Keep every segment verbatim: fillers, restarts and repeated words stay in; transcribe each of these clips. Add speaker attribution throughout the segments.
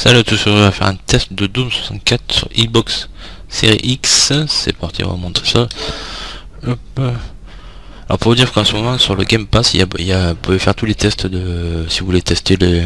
Speaker 1: Salut à tous, on va faire un test de Doom soixante-quatre sur Xbox Series X. C'est parti, on va montrer ça. Hop. Alors pour vous dire qu'en ce moment sur le Game Pass, il y a, il y a, vous pouvez faire tous les tests de, si vous voulez tester les,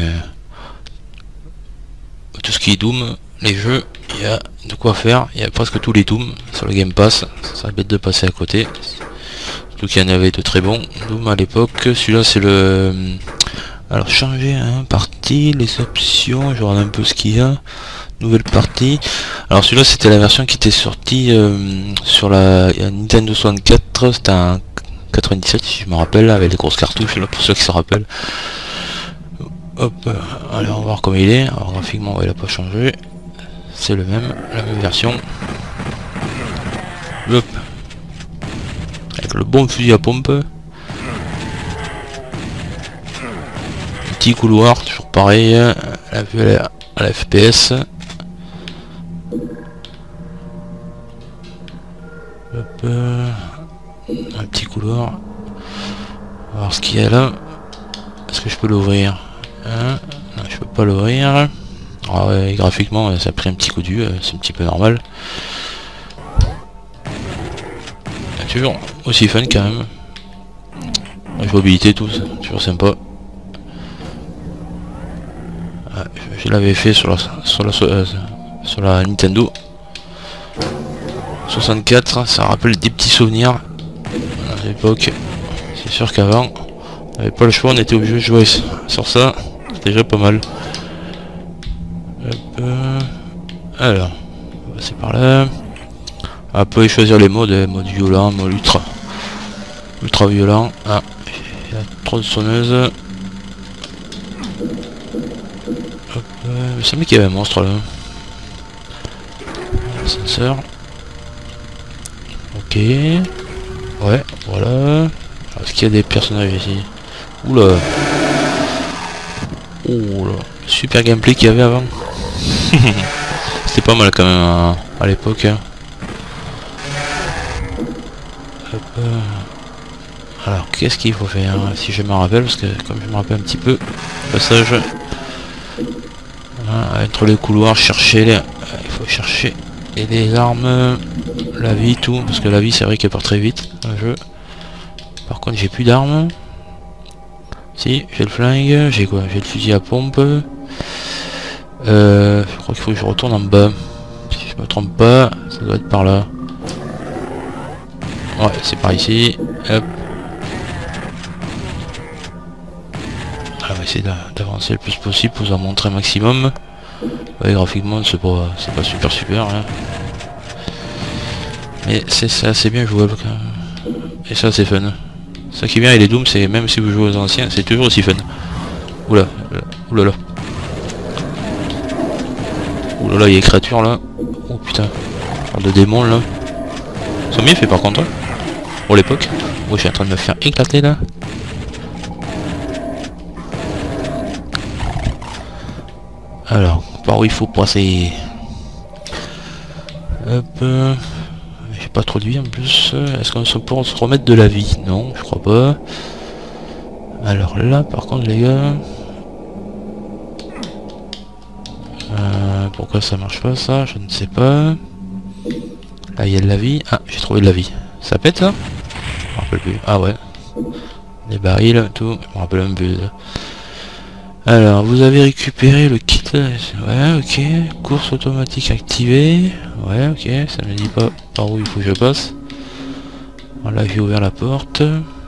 Speaker 1: tout ce qui est Doom, les jeux, il y a de quoi faire. Il y a presque tous les Doom sur le Game Pass. Ça serait bête de passer à côté. Surtout qu'il y en avait de très bons Doom à l'époque. Celui-là c'est le... Alors changer hein, partie, les options, je regarde un peu ce qu'il y a. Nouvelle partie. Alors celui-là c'était la version qui était sortie euh, sur la Nintendo soixante-quatre, c'était un quatre-vingt-dix-sept si je me rappelle, avec les grosses cartouches là pour ceux qui se rappellent. Hop, allez on va voir comment il est. Alors graphiquement ouais, il a pas changé. C'est le même, la même version. Hop. Avec le bon fusil à pompe. Petit couloir, toujours pareil, la vue à la, à la F P S. Hop, euh, un petit couloir. On va voir ce qu'il y a là. Est-ce que je peux l'ouvrir hein? Non, je peux pas l'ouvrir. Ah ouais, graphiquement, ça a pris un petit coup du, c'est un petit peu normal. Toujours aussi fun quand même. La jouabilité, tout ça, toujours sympa. Je l'avais fait sur la, sur la euh, sur la Nintendo soixante-quatre, ça rappelle des petits souvenirs à l'époque. C'est sûr qu'avant on n'avait pas le choix, on était obligé de jouer sur ça, c'est déjà pas mal. Hop, euh, alors on va passer par là. On peut choisir les modes, mode violent, mode ultra ultra violent. Ah, il y a trop de sonneuses. Euh, ça me dit qu'il y avait un monstre là. Ascenseur. Ok. Ouais, voilà. Est-ce qu'il y a des personnages ici? Oula. Oula. Super gameplay qu'il y avait avant. C'était pas mal quand même à, à l'époque. Hein. Hop, euh. Alors qu'est-ce qu'il faut faire hein, si je me rappelle, parce que comme je me rappelle un petit peu, passage. Hein, entre les couloirs, chercher les... il faut chercher et les armes, la vie, tout, parce que la vie c'est vrai qu'elle part très vite dans le jeu. Par contre j'ai plus d'armes. Si, j'ai le flingue, j'ai quoi? J'ai le fusil à pompe. Euh, je crois qu'il faut que je retourne en bas. Si je me trompe pas, ça doit être par là. Ouais, c'est par ici. Hop. On va essayer d'avancer le plus possible pour vous en montrer un maximum. Ouais, graphiquement c'est pas c'est pas super super hein. Mais c'est assez bien jouable quand même. Et ça c'est fun. Ça qui est bien avec les Doom, c'est même si vous jouez aux anciens, c'est toujours aussi fun. Oula, oulala. Oulala, il y a des créatures là. Oh putain. Genre de démons là. Ils sont bien faits par contre. Hein. Pour l'époque. Oh, je suis en train de me faire éclater là. Alors, par où il faut passer? Hop, euh, j'ai pas trop de vie en plus. Est-ce qu'on peut se remettre de la vie? Non, je crois pas. Alors là, par contre, les gars, euh, pourquoi ça marche pas ça? Je ne sais pas. Là, il y a de la vie. Ah, j'ai trouvé de la vie. Ça pète là? Je me rappelle plus. Ah ouais. Les barils, tout. Je me rappelle un peu. Alors, vous avez récupéré le kit. Ouais, ok. Course automatique activée. Ouais, ok. Ça me dit pas par où il faut que je passe. Là, j'ai ouvert la porte.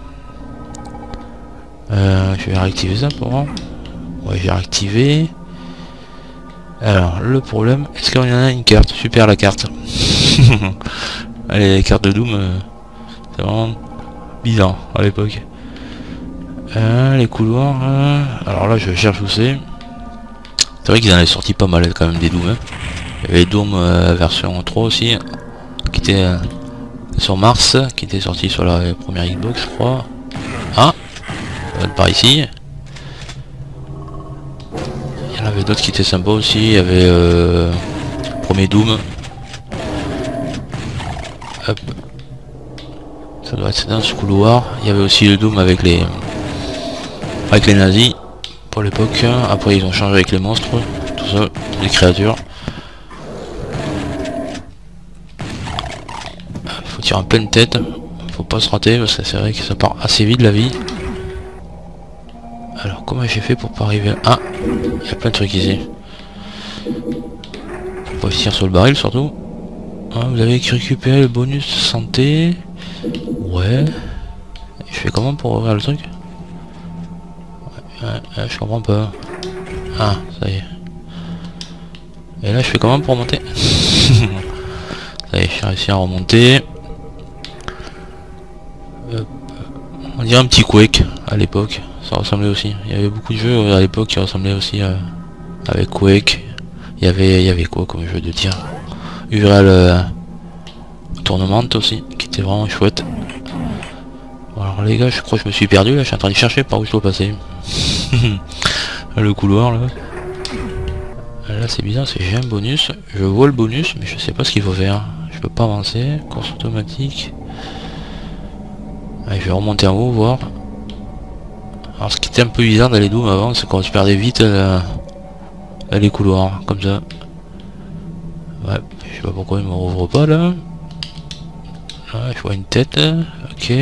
Speaker 1: Euh, je vais réactiver ça pour moi. Ouais, j'ai réactivé. Alors, le problème, est-ce qu'il y en a une carte? Super la carte. Allez, les cartes de Doom, euh, c'est vraiment bizarre à l'époque. Euh, les couloirs, euh... alors là je cherche où c'est. C'est vrai qu'ils en avaient sorti pas mal quand même des Doom. Hein. Il y avait Doom euh, version trois aussi, qui était euh, sur Mars, qui était sorti sur la première Xbox je crois. Ah, ça va être par ici. Il y en avait d'autres qui étaient sympas aussi, il y avait euh, le premier Doom. Hop. Ça doit être dans ce couloir. Il y avait aussi le Doom avec les... avec les nazis pour l'époque. Après ils ont changé avec les monstres. tout ça, des créatures. Il faut tirer en pleine tête, faut pas se rater parce que c'est vrai que ça part assez vite la vie. Alors comment j'ai fait pour pas arriver à... Ah, il y a plein de trucs ici. Faut pas tirer sur le baril surtout. Ah, vous avez récupéré le bonus santé. Ouais. Je fais comment pour ouvrir le truc? Ouais, ouais, je comprends pas. Ah, ça y est. Et là, je fais comment pour remonter? Ça y est, j'ai réussi à remonter. Hop. On dirait un petit Quake à l'époque. Ça ressemblait aussi. Il y avait beaucoup de jeux à l'époque qui ressemblaient aussi à... avec Quake. Il y avait, il y avait quoi comme jeu de tir? U R L euh... Tournament aussi, qui était vraiment chouette. Bon, alors les gars, je crois que je me suis perdu là. Je suis en train de chercher par où je dois passer. Le couloir là. Là c'est bizarre, c'est j'ai un bonus. Je vois le bonus, mais je sais pas ce qu'il faut faire. Je peux pas avancer. Course automatique. Allez, je vais remonter en haut, voir. Alors ce qui était un peu bizarre dans les Doom avant, c'est quand tu perdais vite euh, les couloirs, comme ça. Ouais, je sais pas pourquoi il me rouvre pas là. Là, je vois une tête. Ok.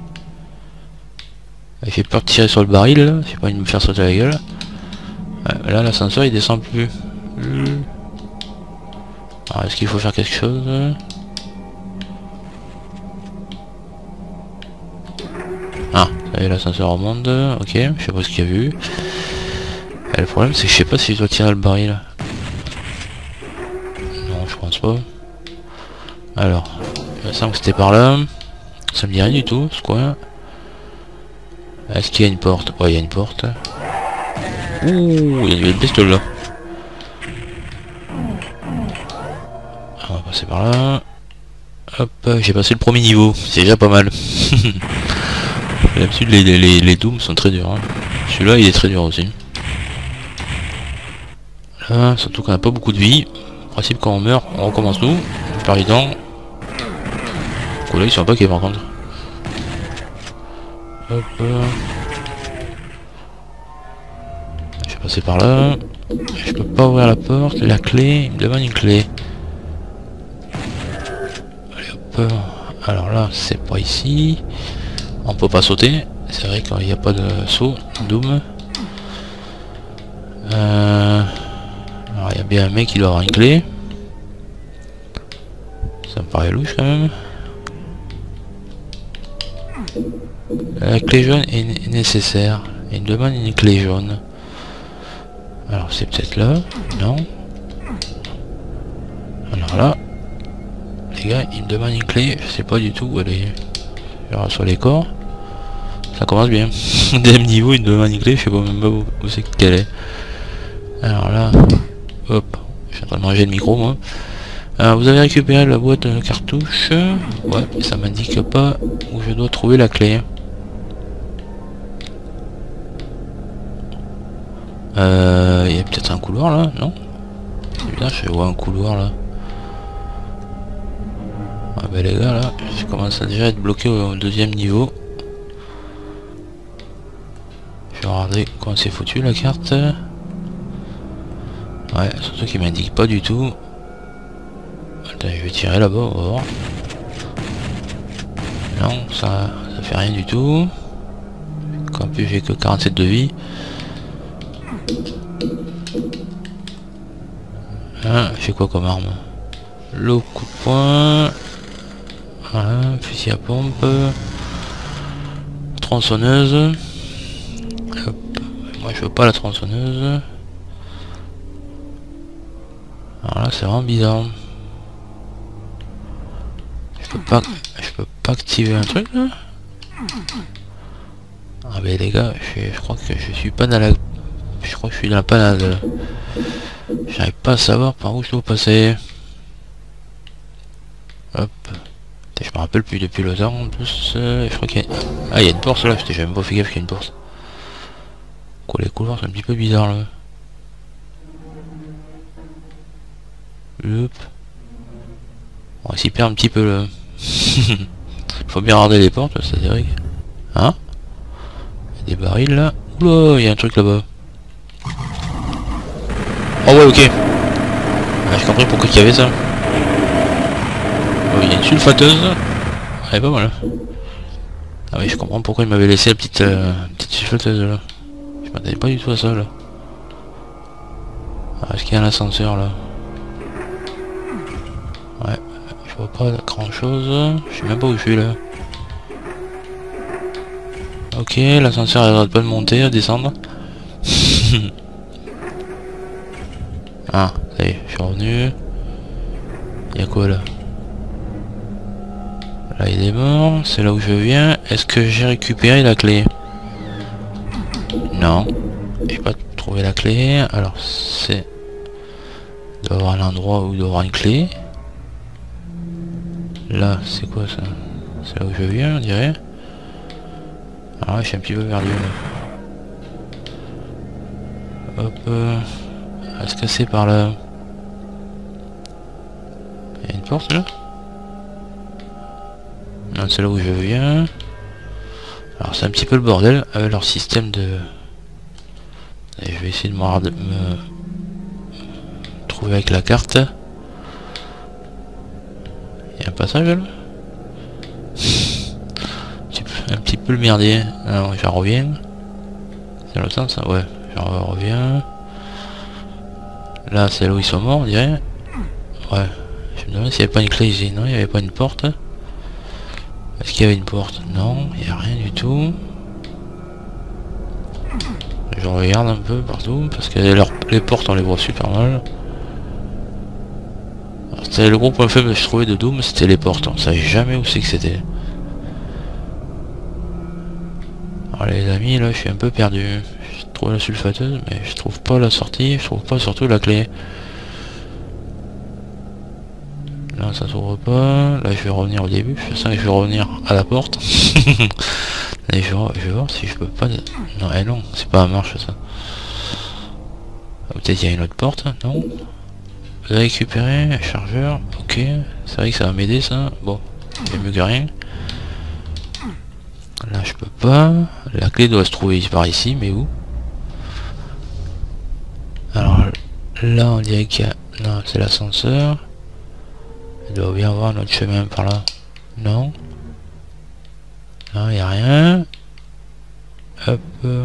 Speaker 1: J'ai peur de tirer sur le baril là. J'ai pas envie de me faire sauter la gueule. Ouais, là l'ascenseur il descend plus. Alors est-ce qu'il faut faire quelque chose? Ah, ça y est, l'ascenseur remonte. Ok, je sais pas ce qu'il y a vu. Et le problème c'est que je sais pas si je dois tirer le baril. Non, je pense pas. Alors, il me semble que c'était par là. Ça me dit rien du tout ce coin. Est-ce qu'il y a une porte? Ouais, il y a une porte. Ouh, il y a une pistolet là. On va passer par là. Hop, j'ai passé le premier niveau. C'est déjà pas mal. D'habitude les, les, les Doom sont très durs. Hein. Celui-là il est très dur aussi. Là, surtout qu'on n'a pas beaucoup de vie. En principe quand on meurt, on recommence tout. Par exemple. Là ils sont pas paquet par contre. Hop. Je vais passer par là. Je peux pas ouvrir la porte. La clé, il me demande une clé. Allez hop. Alors là, c'est pas ici. On peut pas sauter. C'est vrai qu'il n'y a pas de saut. Doom. Euh... Alors il y a bien un mec qui doit avoir une clé. Ça me paraît louche quand même. La clé jaune est nécessaire. Il me demande une clé jaune. Alors c'est peut-être là. Non. Alors là. Les gars, il me demande une clé. Je sais pas du tout où elle est. Je reçois les corps. Ça commence bien. Deuxième niveau, il me demande une clé. Je sais pas même pas où, où c'est qu'elle est. Alors là. Hop. Je suis en train de manger le micro moi. Alors, vous avez récupéré la boîte de cartouches. Ouais, mais ça m'indique pas où je dois trouver la clé. Euh, il y a peut-être un couloir là, non? Putain, je vois un couloir là. Ah bah les gars là, je commence à déjà être bloqué au deuxième niveau. Je vais regarder comment c'est foutu la carte. Ouais, surtout qu'il m'indique pas du tout. Attends, je vais tirer là-bas, on va voir. Non, ça, ça fait rien du tout. En plus j'ai que quarante-sept de vie. Ah, j'ai quoi comme arme? Le coup de poing. Voilà, fusil à pompe. Tronçonneuse. Hop. Moi je veux pas la tronçonneuse. Alors là c'est vraiment bizarre. Je peux pas. Je peux pas activer un truc là. Ah mais les gars, je, je crois que je suis pas dans la. Je crois que je suis dans la panade. J'arrive pas à savoir par où je dois passer. Hop. Je me rappelle plus depuis le temps en plus. Euh, je crois qu'il y a... Ah il y a une porte là, j'étais jamais pas fait gaffe qu'il y a une porte. Quoi les couloirs c'est un petit peu bizarre là. Hop. On va s'y perdre un petit peu là. Faut bien regarder les portes, ça c'est vrai. Hein? Il y a des barils là. Oula, il y a un truc là-bas. Oh ouais, ok. Ah, j'ai compris pourquoi il y avait ça. Oh, il y a une sulfateuse. Elle est pas mal. Ah oui, je comprends pourquoi il m'avait laissé la petite, euh, petite sulfateuse là. Je m'attendais pas du tout à ça là. Ah, est-ce qu'il y a un ascenseur là? Ouais, je vois pas grand chose. Je sais même pas où je suis là. Ok, l'ascenseur arrête pas de monter, à descendre. Ah, ça y est, je suis revenu. Il y a quoi là? Là il est mort, c'est là où je viens. Est-ce que j'ai récupéré la clé? Non, j'ai pas trouvé la clé. Alors c'est... Il doit y avoir un endroit où il doit y avoir une clé. Là, c'est quoi ça? C'est là où je viens, on dirait. Ah ouais, je suis un petit peu perdu là. Hop. Euh... Est-ce que c'est par là? Il y a une porte là? Non, c'est là où je viens. Alors c'est un petit peu le bordel avec leur système de... Et je vais essayer de me, de me trouver avec la carte. Il y a un passage là? Un petit peu le merdier. Alors j'en reviens. C'est le sens ça? Ouais, j'en reviens. Là c'est là où ils sont morts, on dirait. Ouais. Je me demande s'il n'y avait pas une clé ici. Non, il n'y avait pas une porte. Est-ce qu'il y avait une porte? Non, il n'y a rien du tout. Je regarde un peu partout parce que leur, les portes on les voit super mal. C'était le gros point faible que je trouvais de Doom, c'était les portes. On savait jamais où c'est que c'était. Alors les amis, là je suis un peu perdu. Je trouve la sulfateuse mais je trouve pas la sortie, je trouve pas surtout la clé. Là ça s'ouvre pas, là je vais revenir au début, je sens que je vais revenir à la porte. Et je, je vais voir si je peux pas... Non, eh non, c'est pas à marche ça. Peut-être il y a une autre porte, non? Vous avez récupéré un chargeur, ok. C'est vrai que ça va m'aider ça. Bon, c'est mieux que rien. Là je peux pas. La clé doit se trouver par ici, mais où? Alors là on dirait qu'il y a... Non, c'est l'ascenseur. Il doit bien avoir un autre chemin par là. Non. Non, il n'y a rien. Hop.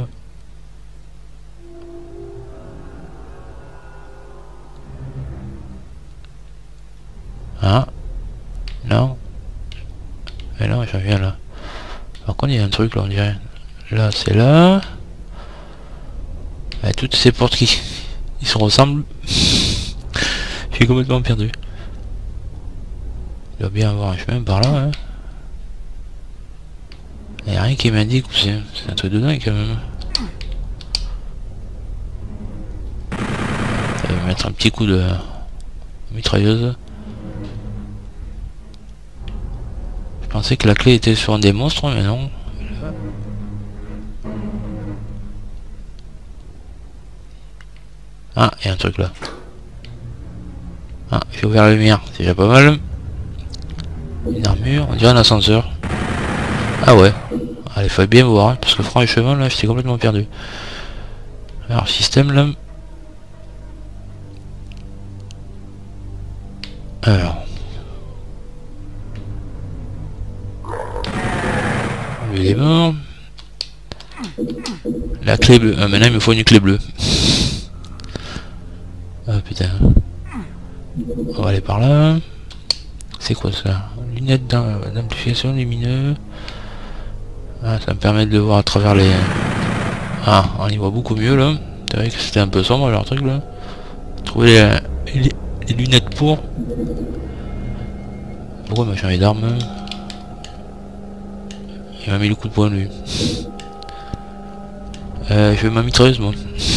Speaker 1: Ah. Non. Mais non, j'en viens là. Par contre, il y a un truc là, on dirait. Là, c'est là. Et toutes ces portes qui... Ils se ressemblent. Je suis complètement perdu. Il doit bien avoir un chemin par là. Hein. Il n'y a rien qui m'indique où c'est. C'est un truc de dingue quand même. Je vais mettre un petit coup de mitrailleuse. Je pensais que la clé était sur un des monstres, mais non. Ah, il y a un truc là. Ah, j'ai ouvert la lumière, c'est déjà pas mal. Une armure, on dirait un ascenseur. Ah ouais. Allez, faut bien voir, hein, parce que franchement là, j'étais complètement perdu. Alors, système là. Alors. Lui, il est mort. La clé bleue. Ah, maintenant, il me faut une clé bleue. Ah putain. On va aller par là. C'est quoi ça? Lunettes d'amplification lumineux. Ah, ça me permet de voir à travers les... Ah, on y voit beaucoup mieux là. C'est vrai que c'était un peu sombre leur truc là. Trouver les, les, les lunettes pour... Pourquoi il m'a changé d'arme? Il m'a mis le coup de poing lui. Euh, je vais ma mitrailleuse moi.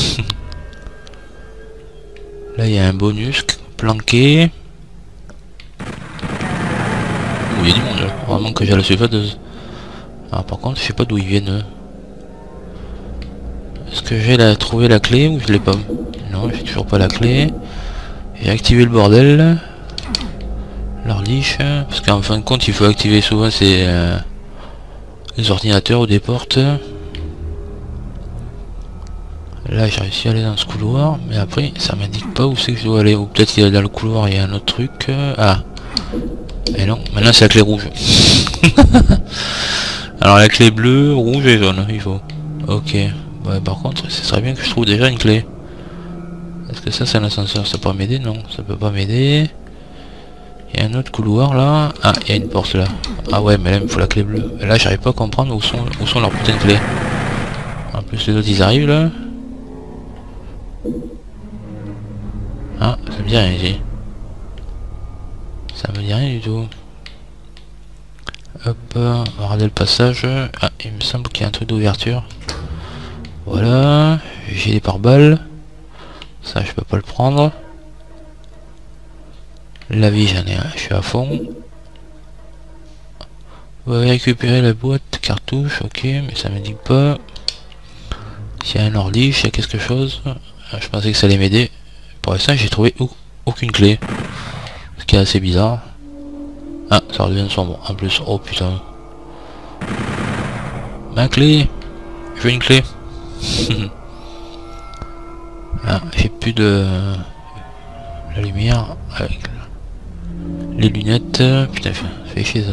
Speaker 1: Là il y a un bonus planqué. Oh, il y a du monde là. Vraiment que j'ai la sulfateuse. Ah par contre je sais pas d'où ils viennent. Est-ce que j'ai la trouvé la clé ou je l'ai pas? Non, j'ai toujours pas la clé. J'ai activé le bordel. Leur liche. Parce qu'en fin de compte il faut activer souvent ces euh, les ordinateurs ou des portes. Là j'ai réussi à aller dans ce couloir, mais après ça m'indique pas où c'est que je dois aller. Ou peut-être qu'il y a dans le couloir il y a un autre truc. euh, Ah, et non, maintenant c'est la clé rouge. Alors la clé bleue, rouge et jaune, il faut. Ok, ouais, par contre ce serait bien que je trouve déjà une clé. Est-ce que ça c'est un ascenseur? Ça peut m'aider? Non, ça peut pas m'aider. Il y a un autre couloir là. Ah, il y a une porte là. Ah ouais, mais là il me faut la clé bleue. Et là j'arrive pas à comprendre où sont, où sont leurs putains de clés. En plus les autres ils arrivent là. Ah, ça me dit rien ici. Ça me dit rien du tout. Hop, on va regarder le passage. Ah, il me semble qu'il y a un truc d'ouverture. Voilà, j'ai des pare-balles. Ça je peux pas le prendre. La vie j'en ai un, je suis à fond. Vous avez récupéré la boîte cartouche, ok, mais ça me dit pas. S'il y a un ordi, s'il y a quelque chose. Je pensais que ça allait m'aider. Pour l'instant j'ai trouvé aucune clé. Ce qui est assez bizarre. Ah, ça redevient sombre en plus. Oh putain. Ma clé. Je veux une clé. Ah, j'ai plus de la lumière avec les lunettes. Putain, fait chier ça.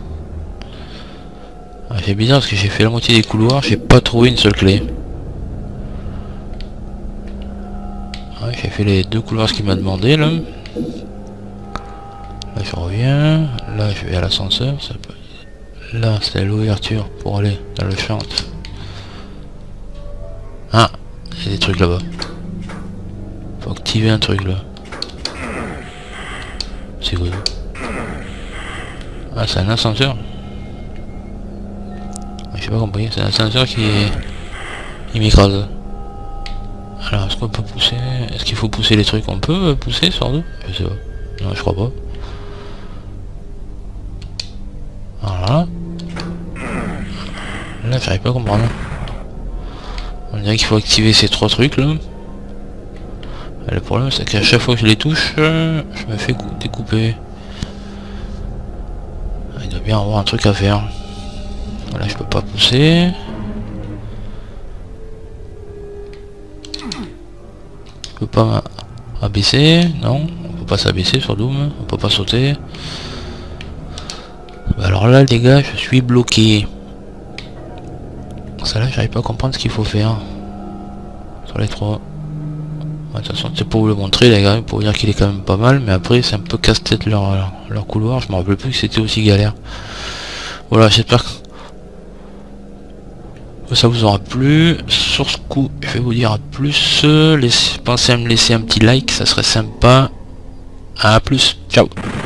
Speaker 1: Ah, c'est bizarre parce que j'ai fait la moitié des couloirs, j'ai pas trouvé une seule clé. Ouais, j'ai fait les deux couloirs ce qu'il m'a demandé là. Là je reviens, là je vais à l'ascenseur, ça peut... Là c'est l'ouverture pour aller dans le champ. Ah, il y a des trucs là-bas. Faut activer un truc là. C'est quoi? Ah, c'est un ascenseur. J'ai pas compris, c'est un ascenseur qui est... Il m'écrase. Alors est-ce qu'on peut pousser? Est-ce qu'il faut pousser les trucs? On peut pousser sur deux? Je sais pas. Non, je crois pas. Voilà. Là j'arrive pas à comprendre. On dirait qu'il faut activer ces trois trucs là. Et le problème c'est qu'à chaque fois que je les touche, je me fais découper. Il doit bien avoir un truc à faire. Là je peux pas pousser. Je peux pas abaisser. Non, on peut pas s'abaisser sur Doom. On peut pas sauter. Alors là les gars, je suis bloqué. Ça là j'arrive pas à comprendre ce qu'il faut faire. Sur les trois. De toute façon c'est pour vous le montrer les gars, pour vous dire qu'il est quand même pas mal. Mais après c'est un peu casse-tête leur, leur, leur couloir. Je me rappelle plus que c'était aussi galère. Voilà, j'espère que ça vous aura plu. Sur ce coup je vais vous dire à plus. Laissez, pensez à me laisser un petit like, ça serait sympa. À plus, ciao.